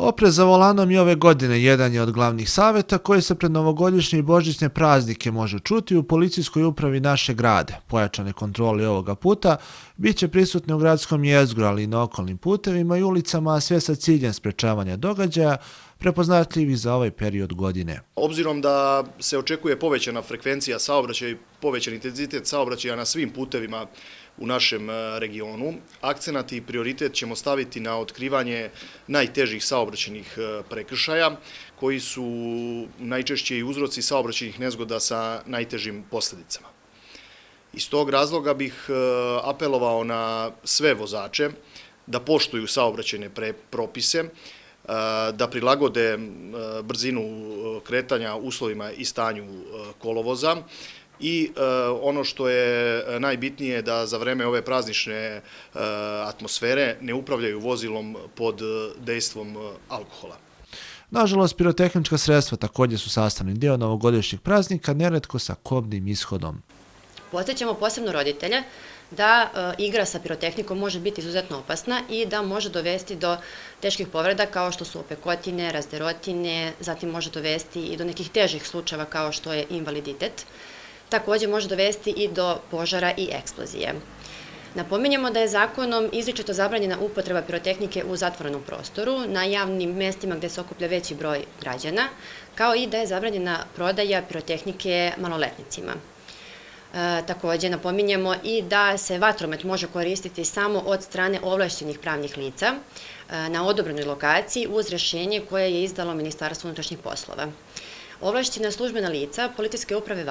Oprez za volanom i ove godine jedan je od glavnih savjeta koji se pred novogodišnje i božićne praznike može čuti u policijskoj upravi naše grade. Pojačane kontrole ovoga puta bit će prisutne u gradskom jezgru, ali i na okolnim putevima i ulicama, a sve sa ciljem sprečavanja događaja prepoznatljivih za ovaj period godine. Obzirom da se očekuje povećana frekvencija saobraćaja i povećan intenzitet saobraćaja na svim putevima u našem regionu, akcenat i prioritet ćemo staviti na otkrivanje najtežih saobraćajnih prekršaja, koji su najčešće i uzroci saobraćajnih nezgoda sa najtežim posljedicama. Iz tog razloga bih apelovao na sve vozače da poštuju saobraćajne propise, da prilagode brzinu kretanja uslovima i stanju kolovoza i ono što je najbitnije da za vreme ove praznične atmosfere ne upravljaju vozilom pod dejstvom alkohola. Nažalost, pirotehnička sredstva također su sastavni dio novogodišnjeg praznika, neretko sa kobnim ishodom. Podsjećamo posebno roditelje da igra sa pirotehnikom može biti izuzetno opasna i da može dovesti do teških povreda kao što su opekotine, razderotine, zatim može dovesti i do nekih težih slučajeva kao što je invaliditet. Također može dovesti i do požara i eksplozije. Napominjemo da je zakonom izričito zabranjena upotreba pirotehnike u zatvorenom prostoru, na javnim mestima gdje se okuplja veći broj građana, kao i da je zabranjena prodaja pirotehnike maloletnicima. Također napominjemo i da se vatromet može koristiti samo od strane ovlašćenih pravnih lica na odobrenoj lokaciji uz rješenje koje je izdalo Ministarstvo unutrašnjih poslova. Ovlašćena službena lica Policijske uprave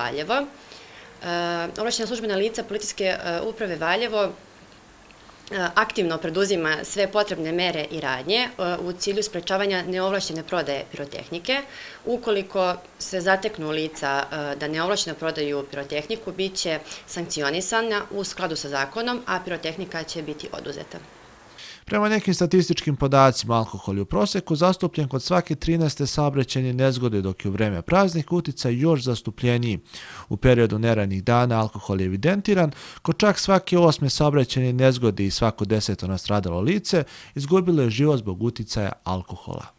Valjevo aktivno preduzima sve potrebne mere i radnje u cilju sprečavanja neovlašćene prodaje pirotehnike. Ukoliko se zateknu lica da neovlašćeno prodaju pirotehniku, bit će sankcionisana u skladu sa zakonom, a pirotehnika će biti oduzeta. Prema nekim statističkim podacima, alkohol je u proseku zastupljen kod svake 13. saobraćajne nezgode, dok je u vreme praznika uticaj još zastupljeniji. U periodu neradnih dana alkohol je evidentiran kod čak svake 8. saobraćajne nezgode i svako 10. nastradalo lice izgubilo je život zbog uticaja alkohola.